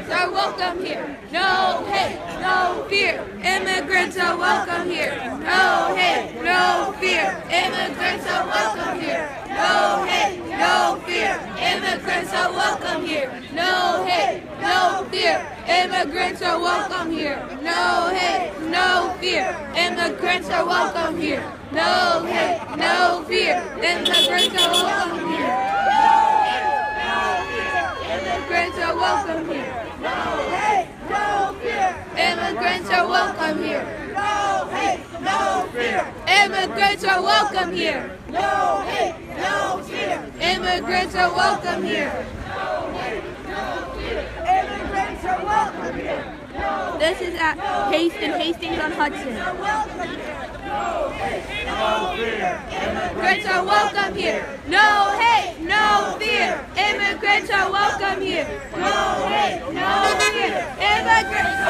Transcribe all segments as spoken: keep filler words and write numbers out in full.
Immigrants are welcome here. No hate, no fear. Immigrants are welcome here. No hate, no fear. Immigrants are welcome here. No hate, no fear. Immigrants are welcome here. No hate, no fear. Immigrants are welcome here. No hate, no fear. Immigrants are welcome here. No hate, no fear. Immigrants are welcome here. Immigrants are welcome here. No hate, no fear. Immigrants are welcome here. No hate, no fear. Immigrants are welcome here. No hate, no fear. Immigrants are welcome here. Immigrants are welcome here. This is at Haste and Hastings on Hudson. Welcome here. No hate, no fear. Immigrants are welcome here. No hate, no fear. Immigrants are welcome here. No hate, no fear. Immigrants.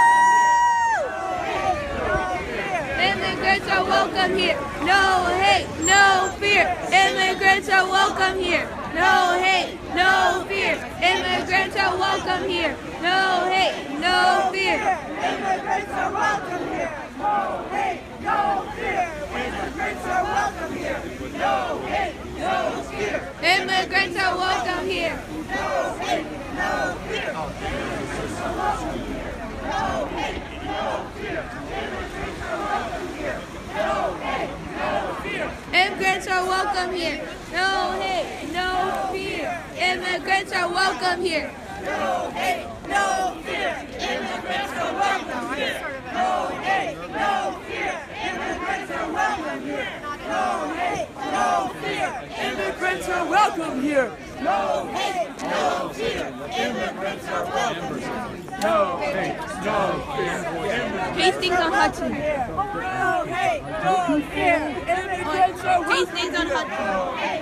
Immigrants are welcome here. No hate, no fear. Immigrants are welcome here. No hate, no fear. Immigrants are welcome here. No hate, no fear. Immigrants are welcome here. No hate, no fear. Immigrants are welcome here. No hate, no fear. Immigrants are welcome here. No hate, no fear. Immigrants are welcome here. No hate, no fear. Immigrants are welcome here. No hate, no fear. Immigrants are welcome here. No hate, no fear. Immigrants are welcome here. No hate, no fear. Immigrants are welcome here. No hate, no fear. Immigrants are welcome here. No hate, no fear. Immigrants are welcome here. No hate, no fear. Immigrants are welcome here. No hate, no fear. Hastings on Hudson. No hate, no fear. Immigrants are welcome. Hastings on Hudson.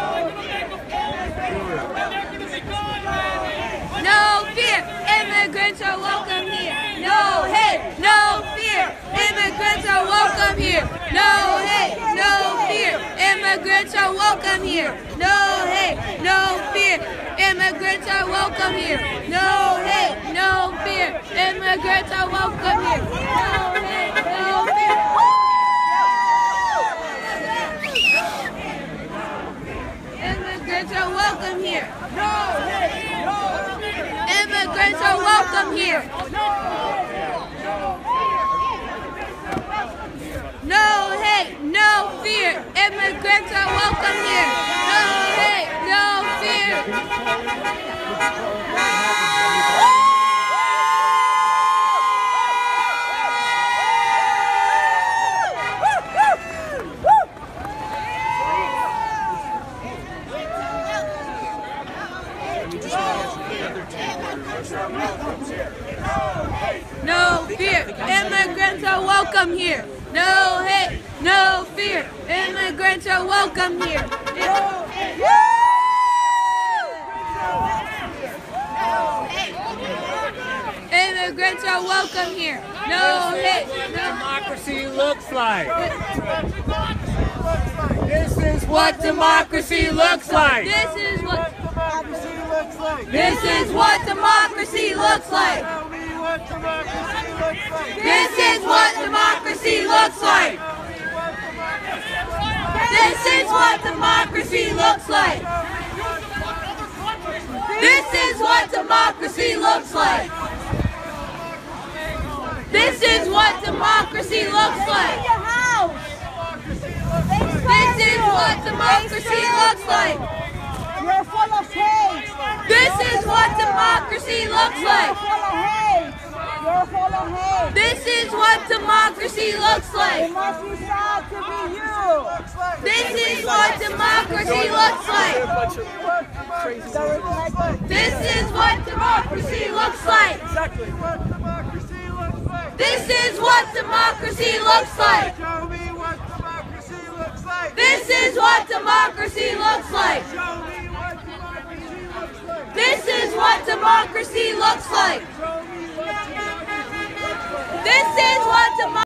No fear. Immigrants are welcome here. No hate, no fear. Immigrants are welcome here. No hate, no fear. Immigrants are welcome here. No hate, no fear. Immigrants are welcome here. No hate, no fear. Immigrants are welcome here. No hate, no fear. Immigrants are welcome here. No hate, no fear. Immigrants are welcome here. No hate, no fear. Immigrants are welcome here. No hate, no fear. No fear. Immigrants are welcome here. No hate, no fear. Immigrants are welcome here. Immigrants are welcome here. No hate, no. Democracy looks like. This is what democracy looks like. This is what Democracy looks like. this is what democracy looks like. Tell me what democracy looks like. This is what democracy looks like. This is what democracy looks like. This is what democracy looks like. This is what democracy looks like. This is what democracy looks like. You're full of hate. This is what democracy looks like. Full of hate. You're full of hate. This is what democracy looks It like. must be sad to be you. This is what democracy looks like. This is what democracy looks like. Exactly. This is what democracy looks like. Show me what democracy looks like. This is what democracy looks like. Show me what democracy looks like. This is what democracy looks like. Show me what democracy looks like. This is what democracy